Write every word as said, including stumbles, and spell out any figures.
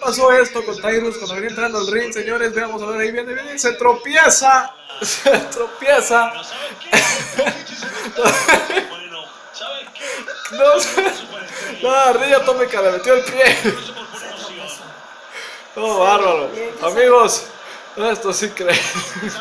pasó esto con Tyrus cuando venía entrando al ring, señores. Veamos a ver, ahí viene, viene, se tropieza. Se tropieza. No, no, Rilla Atómica le metió el pie. Oh, bárbaro. Amigos, esto sí creo.